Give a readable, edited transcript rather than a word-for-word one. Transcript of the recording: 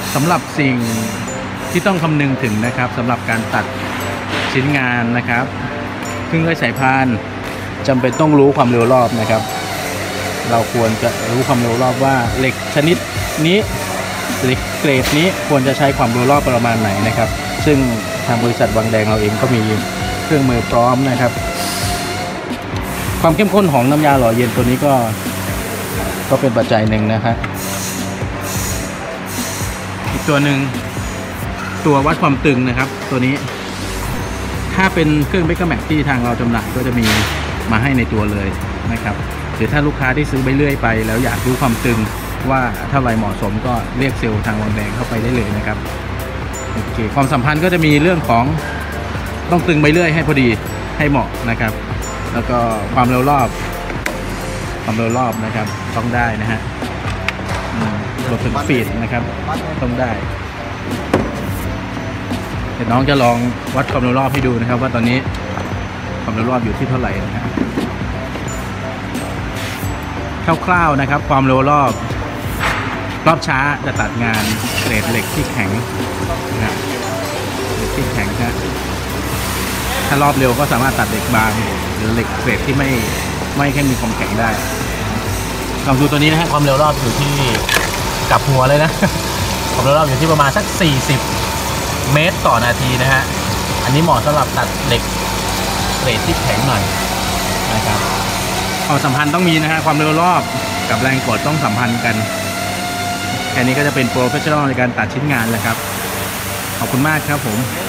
สำหรับสิ่งที่ต้องคำนึงถึงนะครับสำหรับการตัดชิ้นงานนะครับเครื่องเลื่อยสายพานจำเป็นต้องรู้ความเร็วรอบนะครับเราควรจะรู้ความเร็วรอบว่าเหล็กชนิดนี้เหล็กเกรดนี้ควรจะใช้ความเร็วรอบประมาณไหนนะครับซึ่งทางบริษัทวังแดงเราเองก็มีเครื่องมือพร้อมนะครับความเข้มข้นของน้ำยาหล่อเย็นตัวนี้ก็เป็นปัจจัยหนึ่งนะครับอีกตัวหนึ่งตัววัดความตึงนะครับตัวนี้ถ้าเป็นเครื่องเบเกอร์แม็กที่ทางเราจำหน่ายก็จะมีมาให้ในตัวเลยนะครับหรือถ้าลูกค้าที่ซื้อไปเรื่อยไปแล้วอยากรู้ความตึงว่าเท่าไรเหมาะสมก็เรียกเซลล์ทางวังแดงเข้าไปได้เลยนะครับโอเคความสัมพันธ์ก็จะมีเรื่องของต้องตึงไปเรื่อยให้พอดีให้เหมาะนะครับแล้วก็ความเร็วรอบนะครับต้องได้นะฮะรวมถึงฟีดนะครับต้องได้เดี๋ยวน้องจะลองวัดความเร็วรอบให้ดูนะครับว่าตอนนี้ความเร็วรอบอยู่ที่เท่าไหร่นะครับคร่าวๆนะครับความเร็วรอบช้าจะตัดงานเกรดเหล็กที่แข็งนะครับเหล็กที่แข็งนะถ้ารอบเร็วก็สามารถตัดเหล็กบางหรือเหล็กเกรดที่ไม่แค่มีความแข็งได้ลองดูตัวนี้นะฮะความเร็วรอบอยู่ที่กลับหัวเลยนะความเร็วรอบอยู่ที่ประมาณสัก40 เมตรต่อนาทีนะฮะอันนี้เหมาะสำหรับตัดเหล็กเกรดที่แข็งหน่อยนะครับความสัมพันธ์ต้องมีนะฮะความเร็วรอบกับแรงกดต้องสัมพันธ์กันแค่นี้ก็จะเป็นโปรเฟชชั่นอลในการตัดชิ้นงานแล้วครับขอบคุณมากครับผม